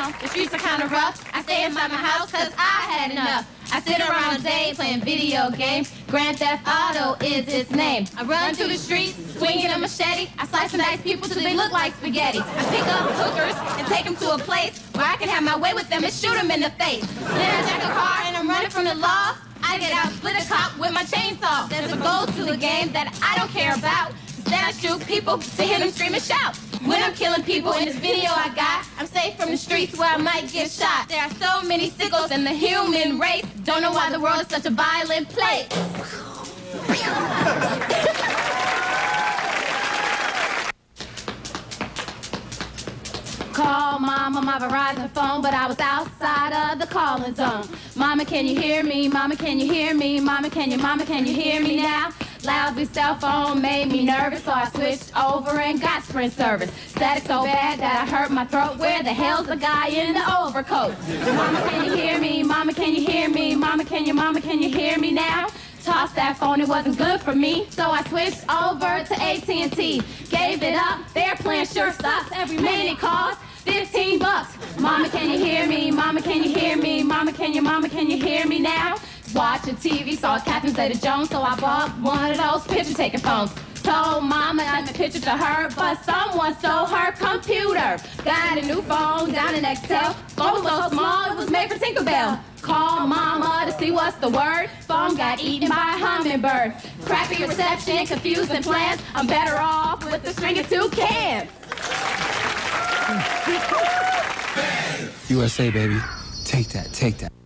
now. The streets are kind of rough. I stay inside my house cause I had enough. I sit around all day playing video games. Grand Theft Auto is its name. I run through the streets, swinging a machete. I slice and dice people till they look like spaghetti. I pick up hookers and take them to a place where I can have my way with them and shoot them in the face. Then I jack a car and I'm running from the law. I get out, split a cop with my chainsaw. There's a goal to the game that I don't care about. Instead I shoot people to hear them scream and shout. When I'm killing people in this video I got, I'm safe from the streets where I might get shot. There are so many sickles in the human race. Don't know why the world is such a violent place. Call mama, my Verizon phone, but I was outside of the calling zone. Mama, can you hear me? Mama, can you hear me? Mama, can you hear me now? Lousy cell phone made me nervous, so I switched over and got Sprint service. Static so bad that I hurt my throat. Where the hell's the guy in the overcoat? Mama, can you hear me? Mama, can you hear me? Mama, can you hear me now? Tossed that phone, it wasn't good for me, so I switched over to AT&T. Gave it up, their plan sure sucks. Every minute costs $15. Mama, can you hear me? Mama, can you hear me? Mama, can you hear me now? Watching TV, saw Catherine Zeta-Jones, so I bought one of those picture-taking phones. Told mama not to picture to her, but someone stole her computer. Got a new phone down in Excel. Phone was so small, it was made for Tinkerbell. Call mama to see what's the word. Phone got eaten by a hummingbird. Crappy reception, confusing plans. I'm better off with the string of 2 cans. USA, baby. Take that, take that.